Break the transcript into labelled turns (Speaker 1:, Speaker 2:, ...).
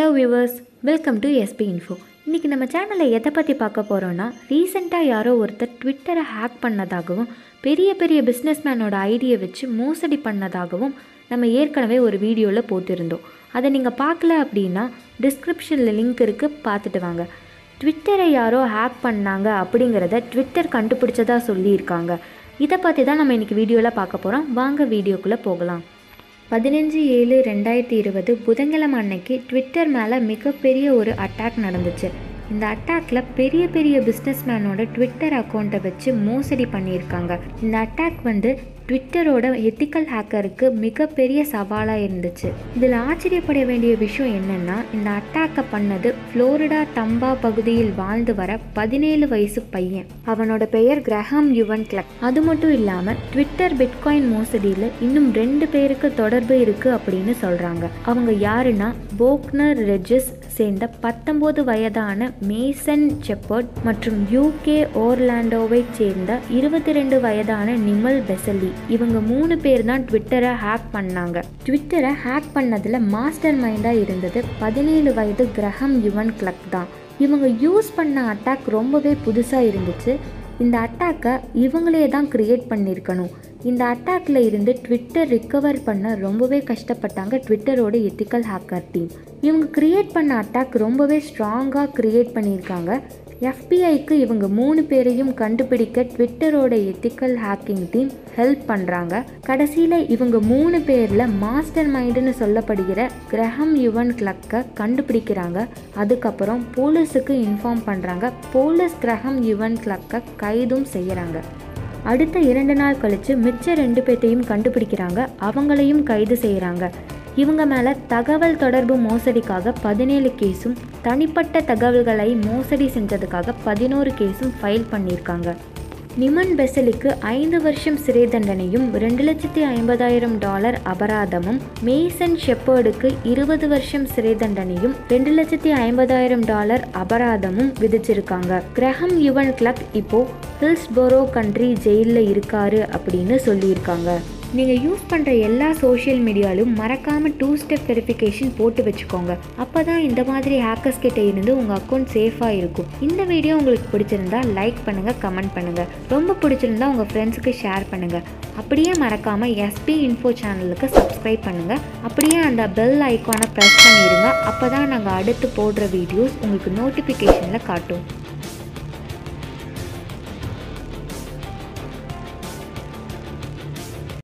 Speaker 1: Viewers, welcome to SP info. இன்றைக்கி நம்ம சேனலில் எதை பற்றி பார்க்க போகிறோன்னா, ரீசெண்டாக யாரோ ஒருத்தர் ட்விட்டரை ஹேக் பண்ணதாகவும் பெரிய பெரிய பிஸ்னஸ்மேனோட ஐடியை வச்சு மோசடி பண்ணதாகவும் நம்ம ஏற்கனவே ஒரு வீடியோவில் போட்டிருந்தோம். அதை நீங்கள் பார்க்கல அப்படின்னா டிஸ்கிரிப்ஷனில் லிங்க் இருக்குது, பார்த்துட்டு வாங்க. ட்விட்டரை யாரோ ஹேக் பண்ணாங்க அப்படிங்கிறத ட்விட்டர் கண்டுபிடிச்சதாக சொல்லியிருக்காங்க. இதை பற்றி தான் நம்ம இன்றைக்கி வீடியோவில் பார்க்க போகிறோம். வாங்க வீடியோக்குள்ளே போகலாம். 15/7/2020 புதன்கிழமை அன்னைக்கு ட்விட்டர் மேலே மிகப்பெரிய ஒரு அட்டாக் நடந்துச்சு. இந்த அட்டாக்ல பெரிய பெரிய பிஸ்னஸ்மேனோட ட்விட்டர் அக்கௌண்ட்டை வச்சு மோசடி பண்ணியிருக்காங்க. இந்த அட்டாக் ட்விட்டரோட எத்திக்கல் ஹேக்கருக்கு மிகப்பெரிய சவாலாக இருந்துச்சு. இதில் ஆச்சரியப்பட வேண்டிய விஷயம் என்னென்னா, இந்த அட்டாக்கை பண்ணது ஃப்ளோரிடா டம்பா பகுதியில் வாழ்ந்து வர 17 வயசு பையன். அவனோட பெயர் கிரஹாம் யுவன் கிளக். அது மட்டும் இல்லாமல் ட்விட்டர் பிட்காயின் மோசடியில் இன்னும் 2 பேருக்கு தொடர்பு இருக்குது அப்படின்னு சொல்கிறாங்க. அவங்க யாருன்னா, போக்னர் ரெஜஸ் சேர்ந்த 19 வயதான மேசன் செப்பர்ட் மற்றும் UK ஓர்லாண்டோவை சேர்ந்த 22 வயதான நிமல் பெசலி. இவங்க 3 பேர் தான் ட்விட்டரை ஹேக் பண்ணாங்க. ட்விட்டரை ஹேக் பண்ணதில் மாஸ்டர் மைண்டாக இருந்தது 17 வயது கிரஹாம் யுவன் கிளக் தான். இவங்க யூஸ் பண்ண அட்டாக் ரொம்பவே புதுசாக இருந்துச்சு. இந்த அட்டாக்கை இவங்களே தான் கிரியேட் பண்ணியிருக்கணும். இந்த அட்டாக்ல இருந்து ட்விட்டர் ரிகவர் பண்ண ரொம்பவே கஷ்டப்பட்டாங்க ட்விட்டரோட எத்திக்கல் ஹேக்கர் டீம். இவங்க கிரியேட் பண்ண அட்டாக் ரொம்பவே ஸ்ட்ராங்காக கிரியேட் பண்ணியிருக்காங்க. FBIக்கு இவங்க 3 பேரையும் கண்டுபிடிக்க ட்விட்டரோட எத்திக்கல் ஹேக்கிங் டீம் ஹெல்ப் பண்ணுறாங்க. கடைசியில் இவங்க 3 பேரில் மாஸ்டர் மைண்டுன்னு சொல்லப்படுகிற கிரஹாம் யுவன் கிளக்கை கண்டுபிடிக்கிறாங்க. அதுக்கப்புறம் போலீஸுக்கு இன்ஃபார்ம் பண்ணுறாங்க. போலீஸ் கிரஹாம் யுவன் கிளக்கை கைதும் செய்கிறாங்க. அடுத்த 2 நாள் கழித்து மிச்ச 2 பேர்த்தையும் கண்டுபிடிக்கிறாங்க. அவங்களையும் கைது செய்கிறாங்க. இவங்க மேலே தகவல் தொடர்பு மோசடிக்காக 17 கேஸும், தனிப்பட்ட தகவல்களை மோசடி செஞ்சதுக்காக 11 கேஸும் ஃபைல் பண்ணியிருக்காங்க. நிமன் பெசலிக்கு 5 வருஷம் சிறை தண்டனையும் $2,50,000 அபராதமும், மேசன் ஷெப்பர்டுக்கு 20 வருஷம் சிறை தண்டனையும் $2,50,000 அபராதமும் விதிச்சிருக்காங்க. கிரஹாம் யுவன் கிளக் இப்போ ஹில்ஸ்போரோ கண்ட்ரி ஜெயிலில் இருக்காரு அப்படின்னு சொல்லியிருக்காங்க. நீங்கள் யூஸ் பண்ணுற எல்லா சோஷியல் மீடியாலும் மறக்காமல் 2 ஸ்டெப் வெரிஃபிகேஷன் போட்டு வச்சுக்கோங்க. அப்போ தான் இந்த மாதிரி ஹேக்கர்ஸ் கிட்ட இருந்து உங்கள் அக்கௌண்ட் சேஃபாக இருக்கும். இந்த வீடியோ உங்களுக்கு பிடிச்சிருந்தா லைக் பண்ணுங்கள், கமெண்ட் பண்ணுங்கள். ரொம்ப பிடிச்சிருந்தா உங்கள் ஃப்ரெண்ட்ஸுக்கு ஷேர் பண்ணுங்கள். அப்படியே மறக்காமல் எஸ்பி இன்ஃபோ சேனலுக்கு சப்ஸ்கிரைப் பண்ணுங்கள். அப்படியே அந்த பெல் ஐக்கானை ப்ரெஸ் பண்ணிடுங்க. அப்போ தான் நாங்கள் அடுத்து போடுற வீடியோஸ் உங்களுக்கு நோட்டிஃபிகேஷனில் காட்டும்.